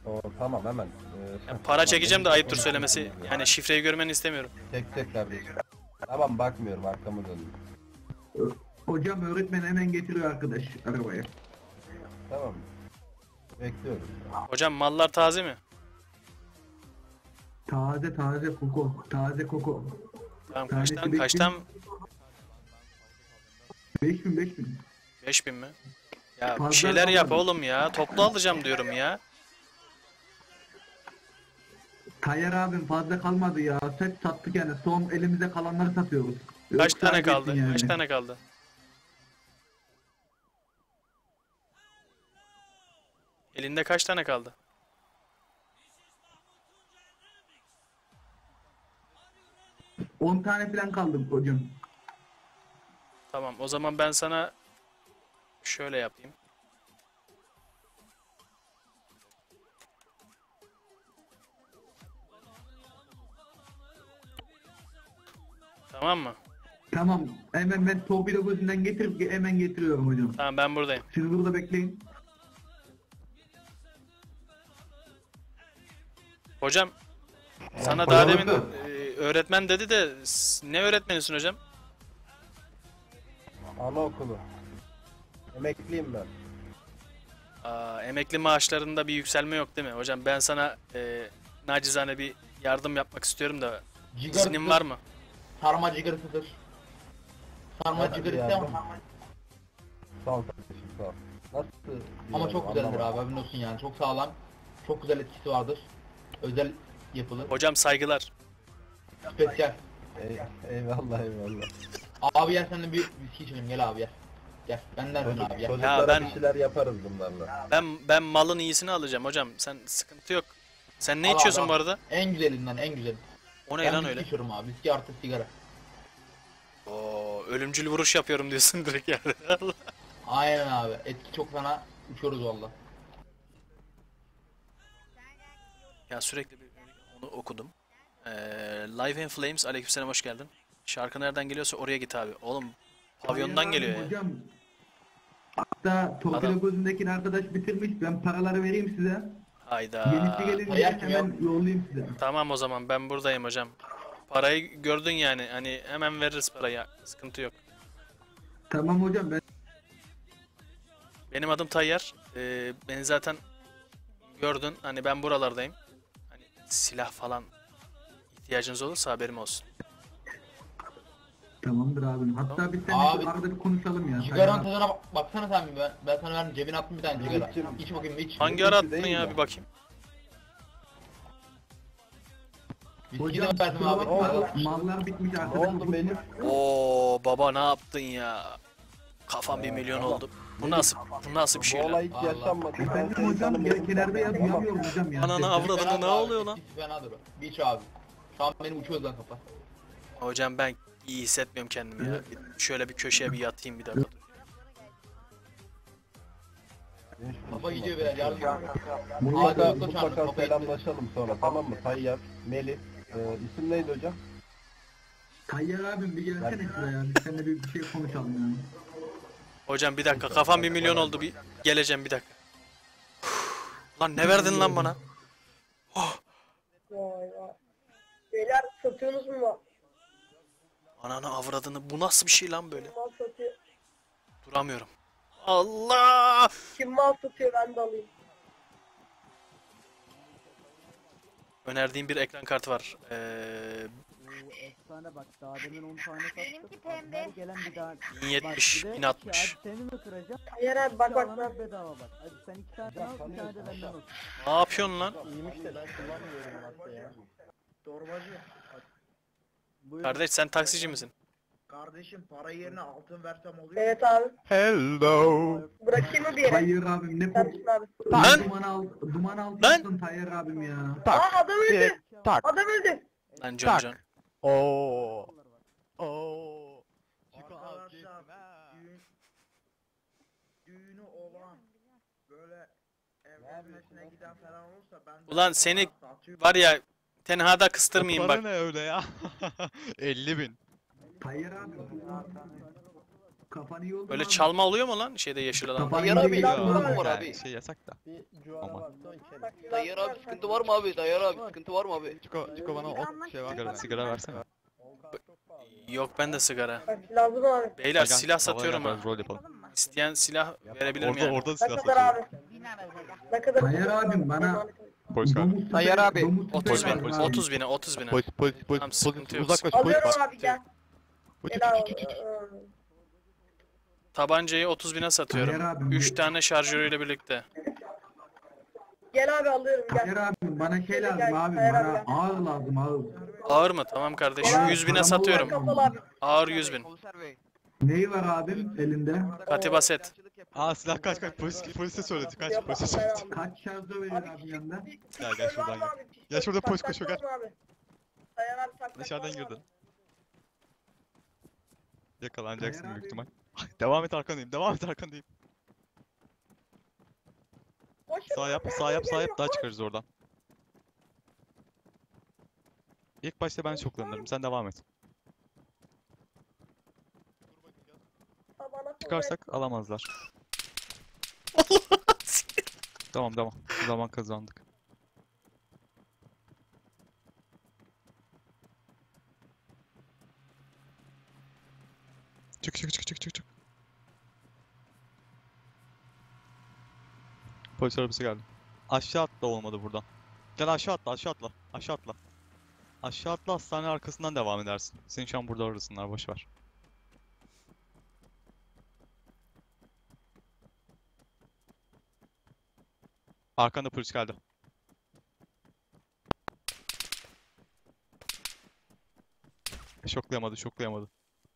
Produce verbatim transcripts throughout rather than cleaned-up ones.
O tamam hemen. Ee, Yani para çekeceğim de ayıptır söylemesi. Yani şifreyi görmeni istemiyorum. Tek tek kardeşim. Tamam bakmıyorum arkamı döndüm. Hocam öğretmen hemen getiriyor arkadaş arabaya. Tamam. Bekliyorum. Hocam mallar taze mi? Taze taze koko. Taze koko. Tamam Tanesi kaçtan? beş bin. Kaçtan? beş bin beş bin. beş bin mi? Ya bir Fazla şeyler yap almadım. oğlum ya. Toplu alacağım diyorum ya. Tayyar abim fazla kalmadı ya. Set sattık yani. Son elimize kalanları satıyoruz. Kaç Yoksa tane geçtin kaldı? yani. Kaç tane kaldı? Elinde kaç tane kaldı? on tane falan kaldı hocam. Tamam o zaman ben sana şöyle yapayım. Tamam mı? Tamam. Hemen ben torpido gözünden getirip hemen getiriyorum hocam. Tamam ben buradayım. Siz burada bekleyin. Hocam sana Hocam daha demin öldü. e, öğretmen dedi de s- ne öğretmenisin hocam? Anaokulu. Emekliyim ben. Aa, emekli maaşlarında bir yükselme yok değil mi? Hocam ben sana e, nacizane bir yardım yapmak istiyorum da iznin var mı? Sarma cigarasıdır. Sarma Nasıl cigarası yani? ama, Sağ ol kardeşim sağ ol. Nasıl? ama yani, çok güzeldir anlamadım. abi, biliyorsun yani, çok sağlam. Çok güzel etkisi vardır. Özel yapılır. Hocam saygılar. Spesyal. Ey, eyvallah eyvallah. Abi gel seninle bir viski içelim, gel abi gel. Gel benden Çocuk, abi gel. çocuklara ben- bir şeyler yaparız bunlarla. Ben ben malın iyisini alacağım hocam. Sen sıkıntı yok. Sen ne Al abi, içiyorsun al. bu arada? En güzelinden en güzeli. O ne Ben lan viski öyle? içiyorum abi, viski artı sigara. Oo, ölümcül vuruş yapıyorum diyorsun direkt yani. Aynen abi, etki çok fena, uçuyoruz valla. Ya sürekli bir onu okudum. Ee, Live in Flames aleykümselam hoş geldin. Şarkı nereden geliyorsa oraya git abi. Oğlum pavyondan Tayyar geliyor abim, ya. hocam. Hatta torpido Adam- gözündeki arkadaş bitirmiş. Ben paraları vereyim size. Hayda. Yenisi gelince Tayyar kim hemen yollayayım size. Tamam o zaman ben buradayım hocam. Parayı gördün yani. Hani hemen veririz parayı. Sıkıntı yok. Tamam hocam ben Benim adım Tayyar. Ee, beni zaten gördün. Hani ben buralardayım. Hani silah falan ihtiyacınız olursa haberim olsun. tamamdır abim. Hatta biz seninle Abi, şu arada bir konuşalım ya. Sigaranın Tayyar abi. tadına bak, baksana sen bir, ben, ben sana verdim, cebine attım bir tane sigara. İçim. İç bakayım bir iç. Hangi Yok, ara hiç attın değil ya ya. bir bakayım. Viski de Hocam verdim kusura abi. bakma, mallar bitmiş Ne arkadaş. oldu benim? Oo baba ne yaptın ya? Kafam bir milyon tamam. oldu. Bu nasıl bu nasıl bir şey Bu lan? olay hiç Allah. yaşanmadı. Efendim Ben hocam insanım, gel benim kenarda yaz tamam. yapıyorum hocam ya. Ananı Sesler- avradını Fenadır ne abi, oluyor lan? etkisi fenadır o. Bir iç abi. Şu an benim uçuyor lan kafa. Hocam ben iyi hissetmiyorum kendimi ya. Bir- şöyle bir köşeye bir yatayım bir dakika. dur. Kafa gidiyor beyler, yardım edin. Mutlaka, Abi, mutlaka kafayı- selamlaşalım sonra tamam mı? Tayyar, Melih. Ee, isim neydi hocam? Tayyar abim bir gelsene şuraya. Biz seninle bir, bir şey konuşalım yani. Hocam bir dakika kafam bir milyon oldu bir geleceğim bir dakika. Lan ne verdin lan bana? Vay vay. Beyler satıyorsunuz mu mal? Ananı avradını bu nasıl bir şey lan böyle? Mal satıyor. Duramıyorum. Allah! Kim mal satıyor ben de alayım. Önerdiğim bir ekran kartı var. Ee, Efsane bak, daha demin on tane sattık. Benimki pembe. Her gelen bir daha. bin yetmiş, Bak, bir de bin altmış. iki, hadi seni mi kıracağım? Tayyar abi bak bak Alana bak. bedava bak. Hadi sen iki tane al, bir tane de benden olsun. Ne yapıyorsun lan? İyiymiş de ben kullanmıyorum hatta ya. Torbacı, Buyur. Kardeş sen taksici misin? kardeşim para yerine altın versem oluyor mu? Evet abi. Hello. Bırakayım mı bir yere? Tayyar abim ne Sen kork... tutun abi. Lan! Duman al, duman al Lan! tuttun Tayyar abim ya. Aa adam öldü. Direkt tak. Adam öldü. Lan John John. Oo. Oo. Arkadaşlar düğün, düğünü olan böyle evlenmesine giden falan olursa ben de Ulan seni satıyorum. var ya tenhada kıstırmayayım Para bak. ne öyle ya? elli bin. Tayyar abim. Kafan iyi oldu Böyle mu çalma oluyor mu lan şeyde yeşil alanda? Kafan Tayyar iyi abi değil ya, mi? sıkıntı var Yani abi. şey yasak da. Bir cuvara Aman. varsa o içelim. Bak, Tayyar biraz abi var, sıkıntı sen- var mı abi? Tayyar abi sıkıntı var mı abi? Çiko, Çiko bana o şey var. Sigara, sigara versene. on kart çok pahalı ya. Yok bende sigara. Bak lazım abi. Beyler Gel, silah gel, satıyorum havaya ha. gel, rol yapalım. İsteyen silah verebilirim Orada yani. orada Ne silah kadar satıyor. abi? Ne kadar? Tayyar abim bana Polis var. domuz Tayyar tüfeği- abi. domuz otuz tüfeği bin, lazım abi. otuz bine, otuz bine. Polis, polis, polis, Tamam, polis, sıkıntı yok. uzaklaş, polis Alıyorum var. abi gel. Uç, uç, Gel uç, abi. uç, uç. ıı, Tabancayı otuz bine satıyorum. Tayyar abim, üç bu- tane şarjörüyle birlikte. Gel abi alıyorum gel. Tayyar abim bana şey Gel, lazım gel, abi. Tayyar Bana abi. ağır lazım ağır. Ağır mı? Tamam kardeşim. Ağır, yüz bine param satıyorum. olur. Kapalı abi. Ağır yüz bin. Komiser bey. Neyi var abim elinde? Katiba set. Aa silah kaç kaç polis polise söyledi kaç Yapma, polise Tayyar söyledi. abi. Kaç şarjı verir Abi, abi yanında? Gel gel şuradan gel. Abi, Gel şurada polis tak, koşuyor, tak, gel. var mı abi? Tayyar abi tak, tak, Dışarıdan var mı girdin. abi? Yakalanacaksın Tayyar büyük abi. ihtimal. Devam et arkandayım. Devam et arkandayım. Boş Sağ ver yap, abi, sağ yap, sağ yap geliyor, daha boş. çıkarız oradan. İlk başta ben şoklanırım. Sen devam et. Tabana Çıkarsak alamazlar. Tamam tamam. Zaman kazandık. Çık çık çık çık çık çık. Polis arabası geldi. Aşağı atla olmadı buradan. Gel aşağı atla aşağı atla. Aşağı atla. Aşağı atla hastane arkasından devam edersin. Seni şu an burada arasınlar boş ver. Arkanda polis geldi. Şoklayamadı, şoklayamadı.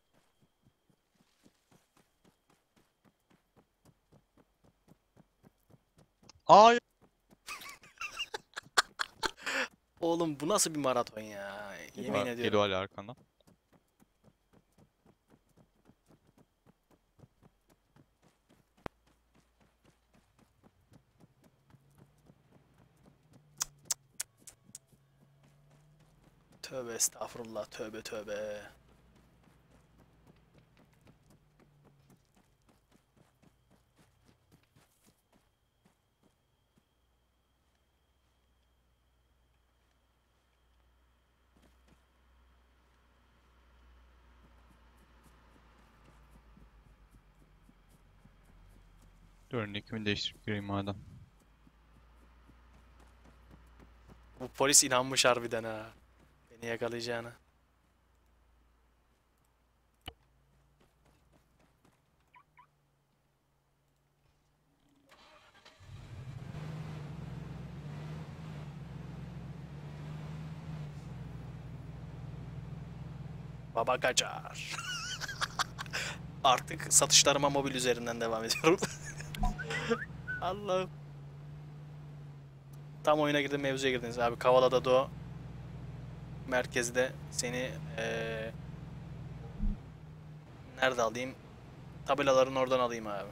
Ay, Oğlum bu nasıl bir maraton ya? Yemin Geliyor- ediyorum. Geliyor hala arkandan. Tövbe estağfurullah, tövbe tövbe. Dur nickimi değiştirip gireyim madem. Bu polis inanmış harbiden ha. Beni yakalayacağına. Baba kaçar. Artık satışlarıma mobil üzerinden devam ediyorum. Allah'ım. Tam oyuna girdim, mevzuya girdiniz abi. Kavala'da Doğu merkezde seni eee nerede alayım? Tabelaların oradan alayım abi.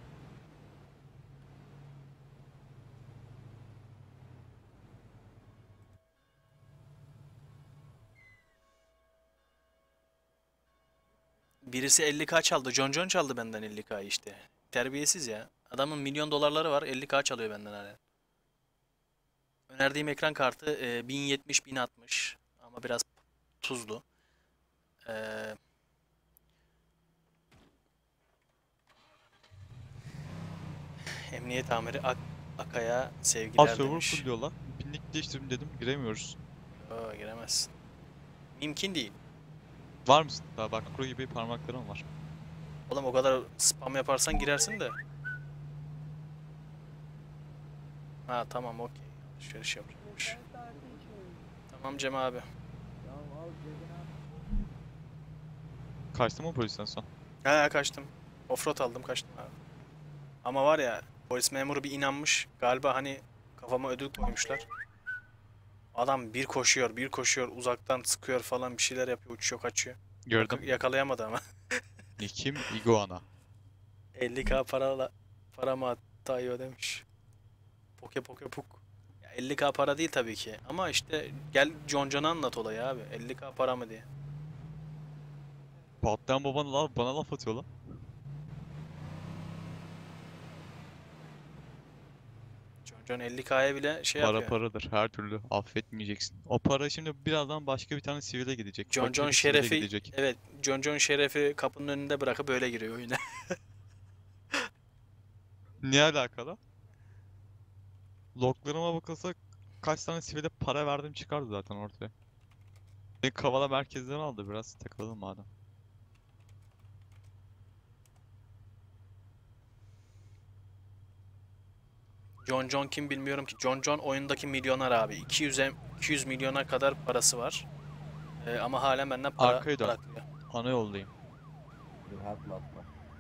Birisi elli K çaldı. John John çaldı benden elli K'yı işte. Terbiyesiz ya. Adamın milyon dolarları var. elli K çalıyor benden hala. Önerdiğim ekran kartı e, bin yetmiş bin altmış ama biraz tuzlu. E, Emniyet amiri Ak Akay'a sevgiler Az server demiş. full diyorlar. Binlik değiştirdim dedim giremiyoruz. Yo, giremezsin. Mümkün değil. Var mısın? Daha bak kuru gibi parmaklarım var. Oğlum o kadar spam yaparsan girersin de. Ha tamam okey. Alışveriş yapacakmış. Tamam Cem abi. Kaçtı mı polisten son? He kaçtım. Offroad aldım kaçtım abi. Ama var ya polis memuru bir inanmış. Galiba hani kafama ödül koymuşlar. Adam bir koşuyor bir koşuyor uzaktan sıkıyor falan bir şeyler yapıyor uçuyor kaçıyor. Gördüm. Yakalayamadı ama. Nickim Iguana. elli K parayla para mı attı ödemiş. Poke poke puk. Ya elli K para değil tabii ki. Ama işte gel John John'a anlat olayı abi. elli K para mı diye. Patlayan baban la, bana laf atıyor lan. John elli K'ya bile şey Para yapıyor. paradır. Her türlü affetmeyeceksin. O para şimdi birazdan başka bir tane sivile gidecek. John Fakir John bir sivile şerefi gidecek. evet John John şerefi kapının önünde bırakıp böyle giriyor oyuna. Ne alakalı? Loglarıma bakılsa kaç tane sivile para verdim çıkardı zaten ortaya. Beni Kavala merkezden aldı, biraz takılalım madem. John John kim bilmiyorum ki. John John oyundaki milyoner abi. iki yüze iki yüz milyona kadar parası var. Ee, ama halen benden para Arkaya dön. bırakmıyor. Ana yoldayım. Dur hatma atma.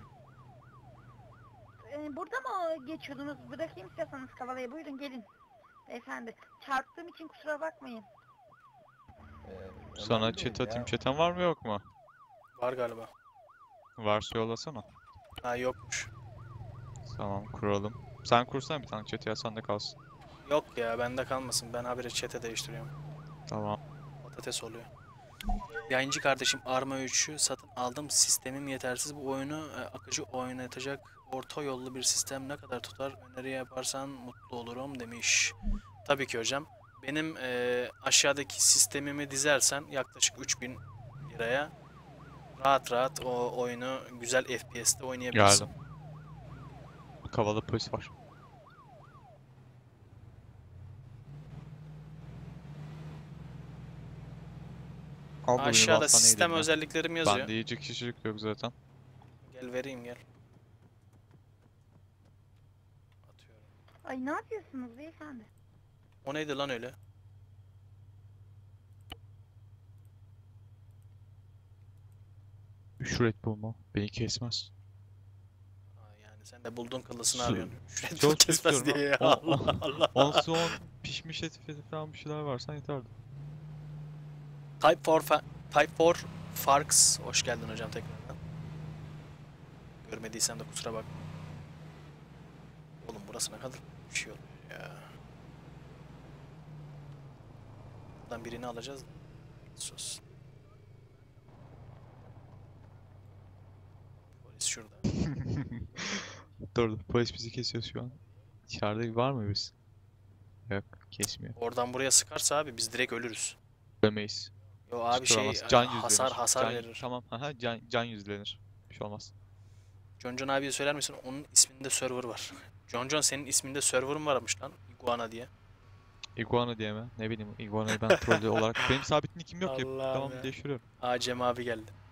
Ee, burada mı geçiyordunuz? Bırakayım istiyorsanız Kavala'ya. Buyurun gelin. Beyefendi. Çarptığım için kusura bakmayın. Ee, Sana önemli chat değil atayım. ya. Çeten var mı yok mu? Var galiba. Varsa yollasana. Ha yokmuş. Tamam, kuralım. Sen kursan bir tane chat ya, sende kalsın. Yok ya bende kalmasın. Ben habire chat'e değiştiriyorum. Tamam. Patates oluyor. Yayıncı kardeşim Arma üçü satın aldım. Sistemim yetersiz. Bu oyunu e, akıcı oynatacak orta yollu bir sistem ne kadar tutar? Öneri yaparsan mutlu olurum demiş. Tabii ki hocam. Benim e, aşağıdaki sistemimi dizersen yaklaşık üç bin liraya rahat rahat o oyunu güzel F P S'te oynayabilirsin. Geldim. Kavala polis var. Al da benim Aşağıda hastaneye sistem gideyim özelliklerim ben. yazıyor. Bende yiyecek kişilik yok zaten. Gel vereyim gel. Atıyorum. Ay ne yapıyorsunuz beyefendi? O neydi lan öyle? Üç Red Bull mu? Beni kesmez. Aa, yani sen de buldun kıllısını Su- arıyorsun. Şuraya Çok kesmez istiyorum diye ya. ha. On- Allah Allah. on son pişmiş et falan bir şeyler varsa yeterdi. Type for fa- Type for Farks. Hoş geldin hocam tekrardan. Görmediysen de kusura bakma. Oğlum burası ne kadar bir şey oluyor ya. Buradan birini alacağız da. Sus. Polis şurada. Dur dur, polis bizi kesiyor şu an. İçeride var mı birisi? Yok, kesmiyor. Oradan buraya sıkarsa abi biz direkt ölürüz. Ölemeyiz. Yo abi şey Tutulamaz. Can hasar yüzlenir. hasar Can- verir. Tamam, aha, can, can yüzlenir. Bir şey olmaz. John John abiye söyler misin? Onun isminde server var. John John senin isminde server mı varmış lan? Iguana diye. Iguana diye mi? Ne bileyim, Iguana'yı ben trollü olarak... Benim sabit nickim yok ya. Allah'ım Tamam, ya. değiştiriyorum. Aa Cem abi geldi.